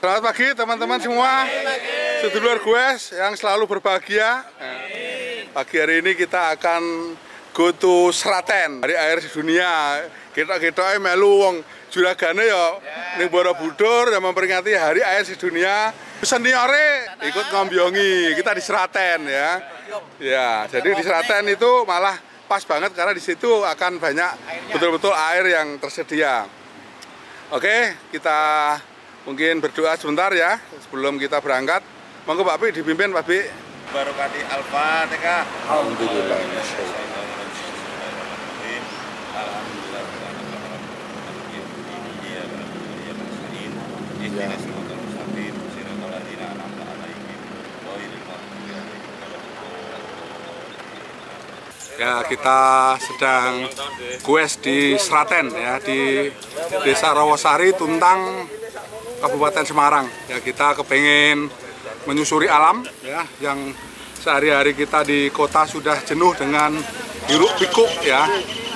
Selamat pagi teman-teman semua, sedulur goes yang selalu berbahagia. Pagi hari ini kita akan go to Sraten, Hari Air Sedunia. Kita melu wong juragane ya ning Borobudur yang memperingati Hari Air Sedunia. Seniore ikut ngombiongi kita di Sraten ya. Ya, jadi di Sraten itu malah pas banget karena di situ akan banyak betul-betul air yang tersedia. Oke, kita mungkin berdoa sebentar ya sebelum kita berangkat. Monggo Pak Pi dipimpin Pak Pi. Barokati Al-Fatihah. Alhamdulillah. Ya, kita sedang goes di Sraten ya, di Desa Rawasari, Tuntang, Kabupaten Semarang. Ya, kita kepengen menyusuri alam ya, yang sehari-hari kita di kota sudah jenuh dengan hiruk pikuk ya.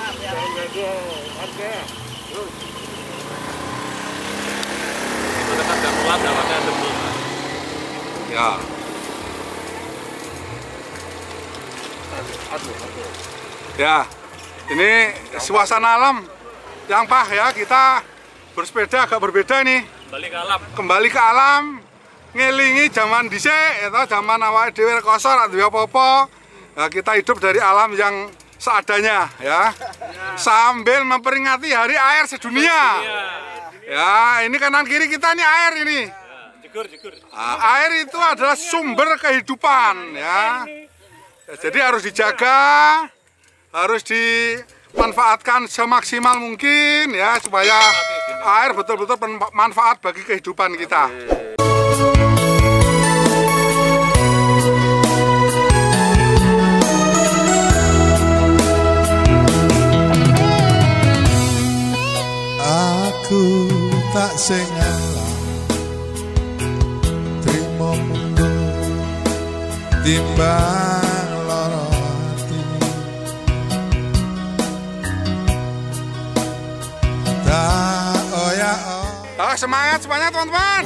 Ya. Ya, ini suasana alam yang pas ya, kita bersepeda agak berbeda nih. Kembali ke alam, ngelingi zaman dhisik atau zaman awake dhewe rekoso ra duwe apa-apa. Nah, kita hidup dari alam yang seadanya ya. Sambil memperingati Hari Air Sedunia. Ya, ini kanan kiri kita nih air ini. Air itu adalah sumber kehidupan ya. Jadi harus dijaga, harus dimanfaatkan semaksimal mungkin ya, supaya air betul-betul bermanfaat bagi kehidupan kita. Aku tak sengalah trimo mundur timbang Semangat semuanya teman-teman.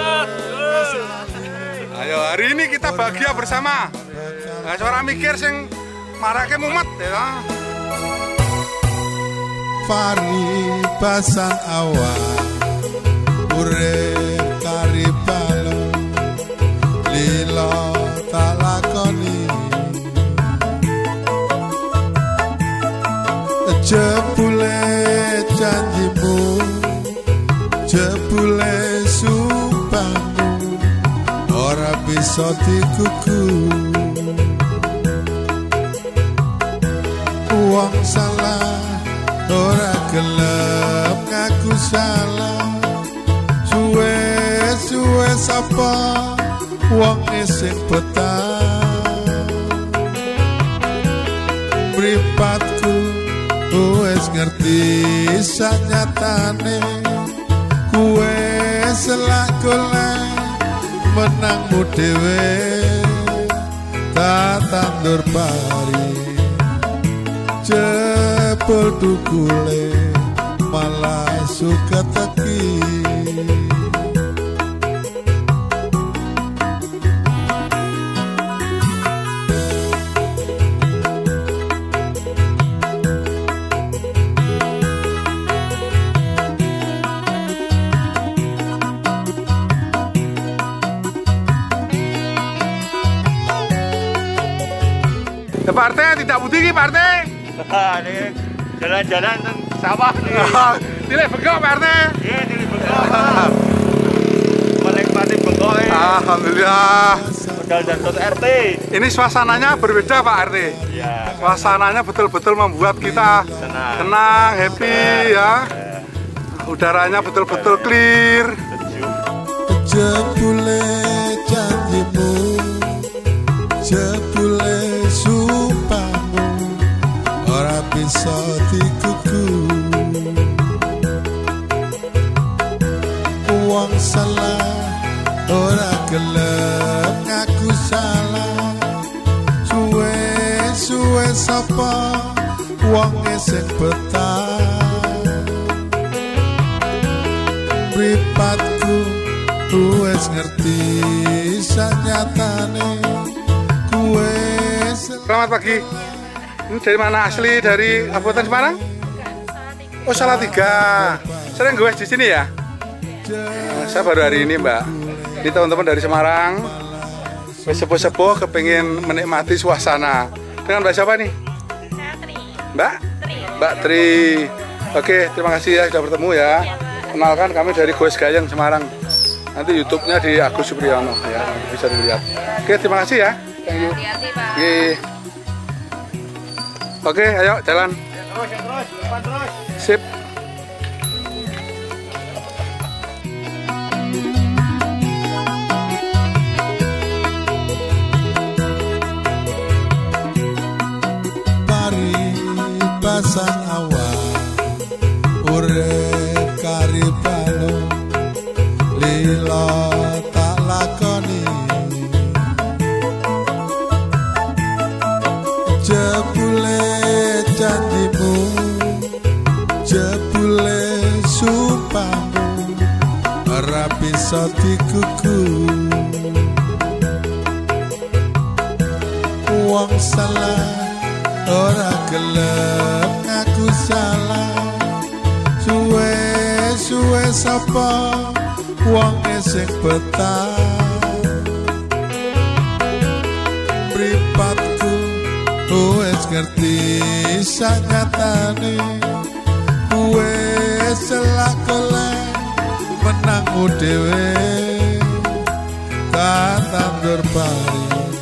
Ayo, hari ini kita bahagia bersama. Nah, suara mikir sing marake mumet ya. Pari pasang awan urip kari balon lilo tak lakoni jebule janjimu jebule sumpahmu ora bisa dikuku. Wong salah ora gelem ngaku salah, suwe-suwe sapa wong sing betah. Mripatku wis ngerti sanyatane, kuwe selak golek menangmu dhewe, tak tandur pari jebol dukule malah suka teki. Pak RT tidak putih Pak RT. Ini jalan-jalan sawah nih. Tidak bengkok Pak RT. Iya, tidak bengkok. Menikmati bengkok. Alhamdulillah. Modal dan RT. Ini suasananya berbeda Pak RT. Iya. Suasananya betul-betul membuat kita tenang, happy ya. Udaranya betul-betul clear. Jebule janjimu, jebule sumpahmu ora bisa dikuku. Wong salah ora gelem ngaku salah, suwe-suwe sapa wong sing betah. Mripatku wes ngerti sanyatane kuwe. Selamat pagi. Ini dari mana asli? Dari Kabupaten Semarang? Oh, Salatiga. Sering gue di sini ya? Saya baru hari ini, Mbak. Ini teman-teman dari Semarang. Sepuh-sepuh kepengen menikmati suasana. Dengan Mbak siapa nih? Mbak? Mbak Tri. Oke, terima kasih ya sudah bertemu ya. Kenalkan, kami dari Goes Gayeng Semarang. Nanti YouTube-nya di Agus Supriyono ya, bisa dilihat. Oke, terima kasih ya. Thank you. Oke. Oke, ayo jalan. Terus. Sip. Mari pasang awal urip kari balon lila tak lakoni jebule janjimu jebule sumpahmu ora bisa dikuku wong salah ora gelem ngaku salah suwe sapa wong sing betah mripatku wis ngerti sanyatane wis selakole menangmu dhewe katandur pari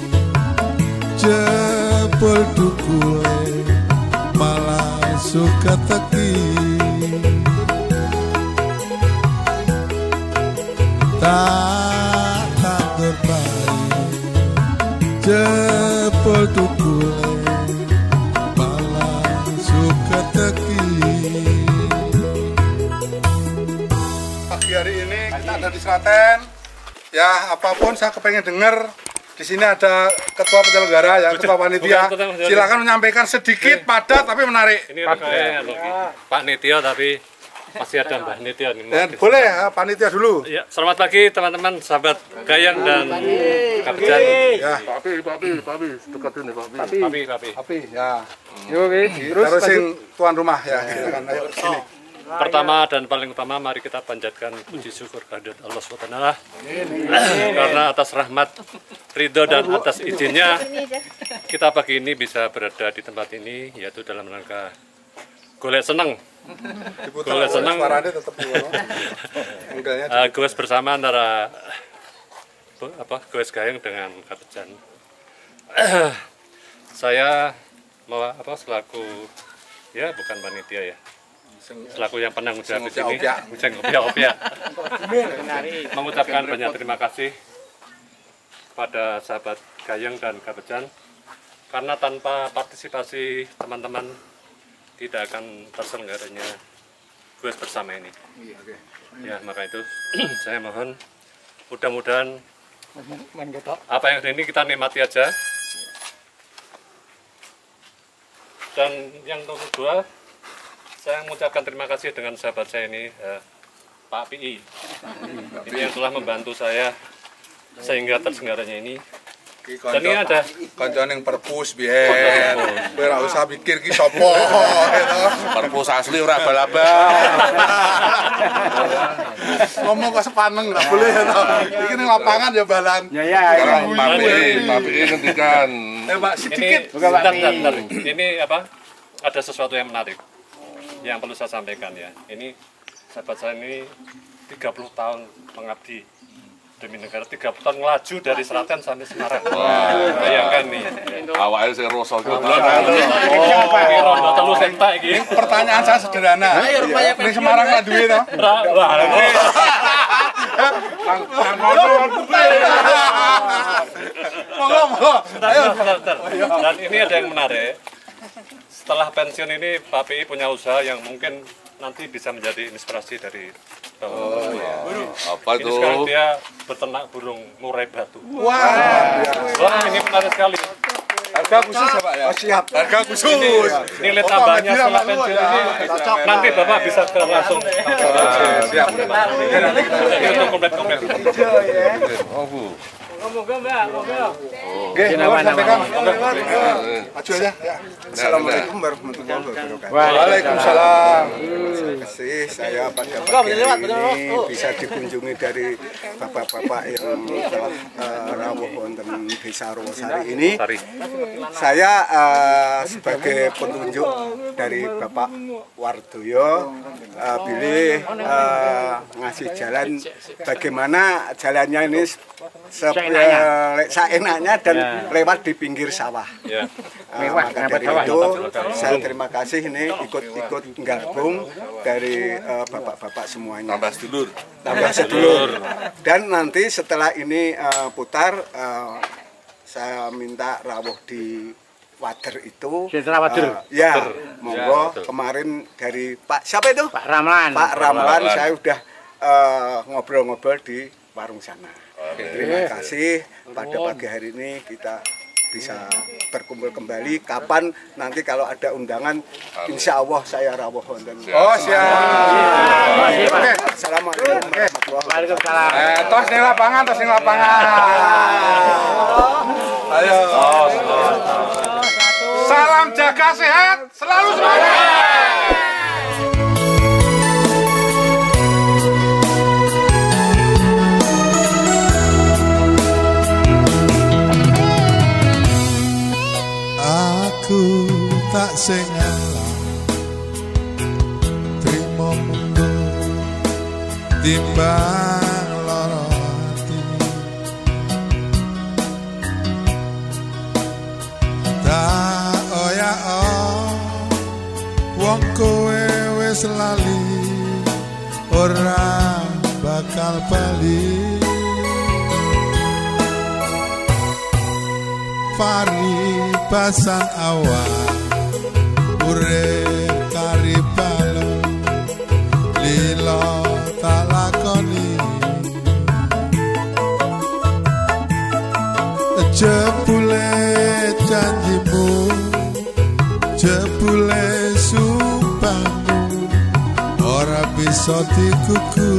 jebul dukule malah suka teki tak tandur pari jebul dukule malah suka teki. Pagi hari ini kita ada di Seraten. Ya, apapun saya kepengen dengar. Di sini ada ketua penyelenggara ya, ketua panitia. Silakan menyampaikan sedikit, padat tapi menarik. Ini Pak Nitio tapi masih ada Mbak Nitio nih. Boleh ya, panitia dulu. Ya, selamat pagi teman-teman, sahabat Gayeng dan Kapten. Ya, Papi, deketin nih Papi. Api ya. Terus sing tuan rumah ya, silakan ayo ke sini. Pertama dan paling utama, mari kita panjatkan puji syukur kehadirat Allah SWT karena atas rahmat, ridho dan atas izinnya kita pagi ini bisa berada di tempat ini, yaitu dalam rangka golek seneng. Golek seneng. Goes bersama antara Goes Gayeng dengan Kapten. Saya mau selaku ya bukan panitia ya. Selaku yang penanggung jawab di sini, mengucapkan banyak terima kasih pada sahabat Gayeng dan Kapten, karena tanpa partisipasi teman-teman tidak akan terselenggaranya Goes bersama ini. Ya, maka itu saya mohon mudah-mudahan apa yang ada ini kita nikmati aja. Dan yang kedua, saya mengucapkan terima kasih dengan sahabat saya ini, Pak PI. Ini yang telah membantu saya sehingga terselenggaranya ini. Dan ini ada kancane yang perpus biyen. Kowe ora usah pikir ki sapa gitu. Perpus asli ora abal-abal. Ngomong kok sepaneng enggak boleh ya toh. Iki ning lapangan ya balan. Papi ngendikan. Pak sedikit. Bentar. Ini apa? Ada sesuatu yang menarik yang perlu saya sampaikan ya. Ini sahabat saya ini 30 tahun mengabdi demi negara, 30 tahun ngelaju dari Seraten sampai Semarang. Bayangkan nih. Awalnya saya rosol. Ini rondo telu sentak iki. Pertanyaan saya sederhana. Ning Semarang lah duwe to? Dan ini ada yang menarik. Setelah pensiun ini Pak PI punya usaha yang mungkin nanti bisa menjadi inspirasi dari Apa ini tuh? sekarang dia beternak burung murai batu. Wah, Wah, ini menarik sekali. Harga khusus ya Pak ya? Oh, siap. Harga khusus. Nilai tambahnya setelah pensiun ini nanti Bapak bisa ke langsung. Siap. Ini untuk komplit-komplit. Oke, sampaikan. Maju aja. Assalamualaikum warahmatullahi wabarakatuh. Waalaikumsalam. Saya pada pagi hari ini bisa dikunjungi dari bapak-bapak yang telah rawuh wonten Desa Rawasari ini. Saya sebagai petunjuk dari Bapak Wardoyo pilih ngasih jalan bagaimana jalannya ini seenaknya dan lewat di pinggir sawah. Maka dari itu saya terima kasih ini ikut gabung dari bapak-bapak semuanya. Tambah sedulur. Dan nanti setelah ini putar saya minta rawuh di wader itu. Ya, monggo kemarin dari Pak siapa itu? Pak Ramlan. Pak Ramlan saya udah ngobrol-ngobrol di warung sana. Terima kasih pada pagi hari ini kita bisa berkumpul kembali. Kapan nanti kalau ada undangan, insya Allah saya rawuh wonten. Oh siap. Oke. Assalamualaikum warahmatullahi wabarakatuh. Tos ning lapangan. Ayo. Salam jaga sehat, selalu semangat. Aku tak sing ngalah trimo mundur timbang lara ati tak wong kowe wis lali ora bakal bali paribasan awal urip kari balon lila tak lakoni jebule janjimu jebule sumpahmu ora bisa dikuku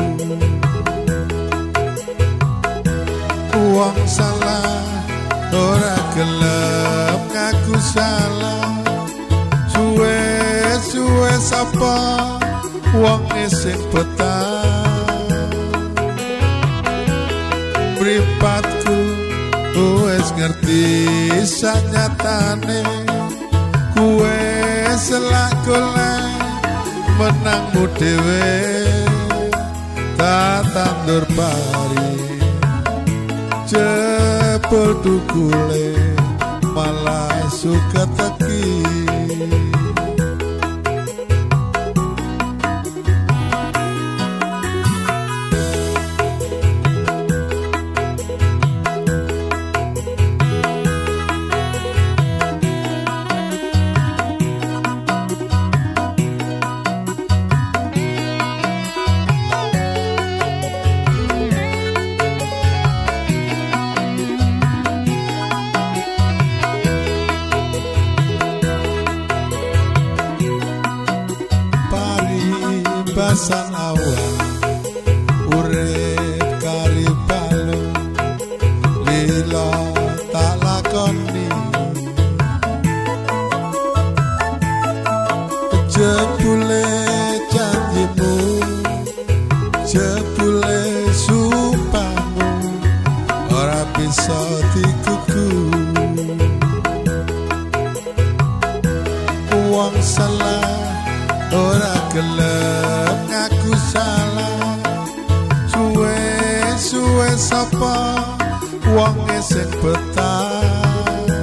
wong salah ora gelem ngaku salah suwe sapa wong sing betah mripatku wis ngerti sanyatane kuwe selak golek menangmu dhewe tak tandur pari jebol dukule malah suka teki paribasan awal urip kari balon lila tak lakoni jebule janjimu jebule sumpahmu ora bisa dikuku wong salah ora gelem ngaku salah suwe sapa wong sing betah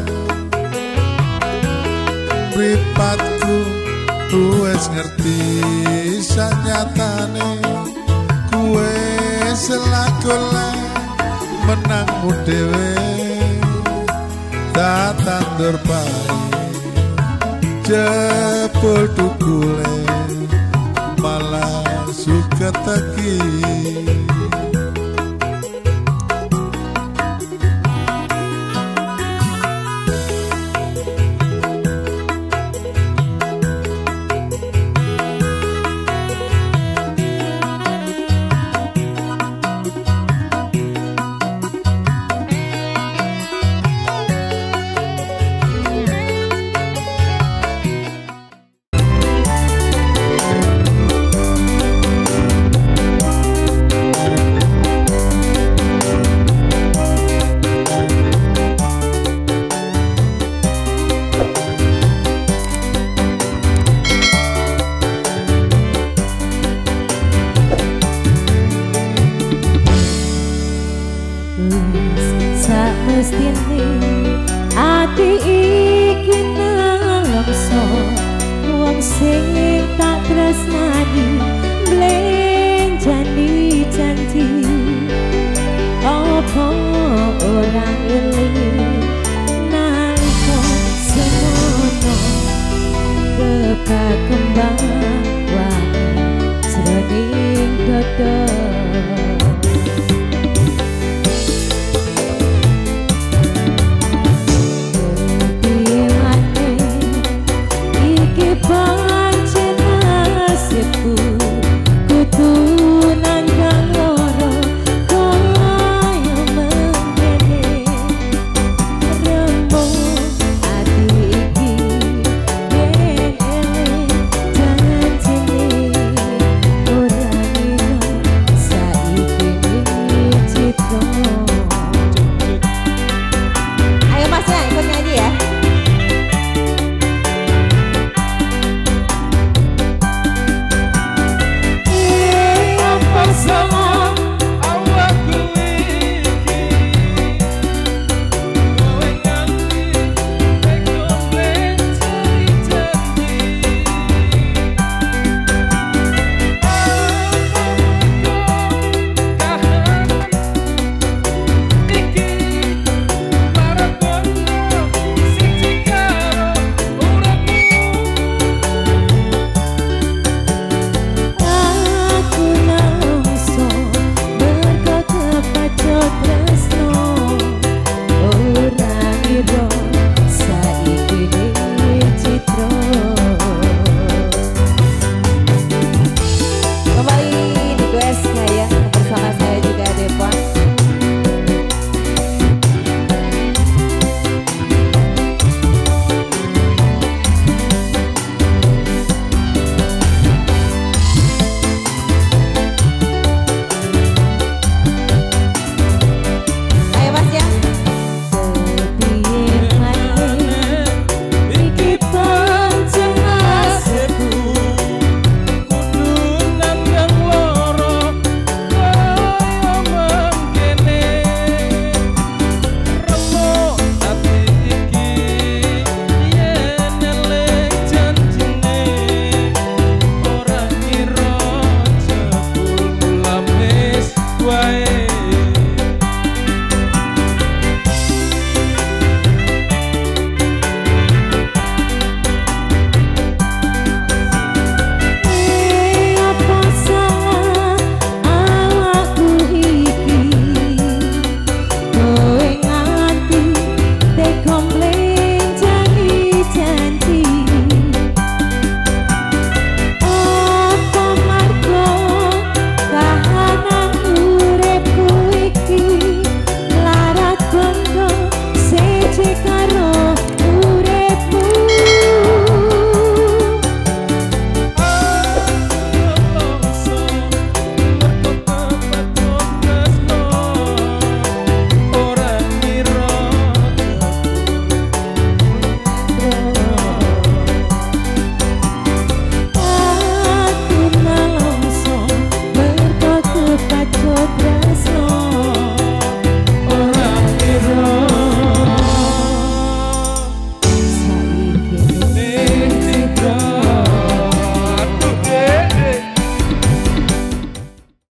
mripatku wis ngerti sanyatane kuwe selak golek menangmu dhewe tak tandur pari jebol dukule malah suka teki tresnani blenjani janji apa ora eling nalika semono kebak kembang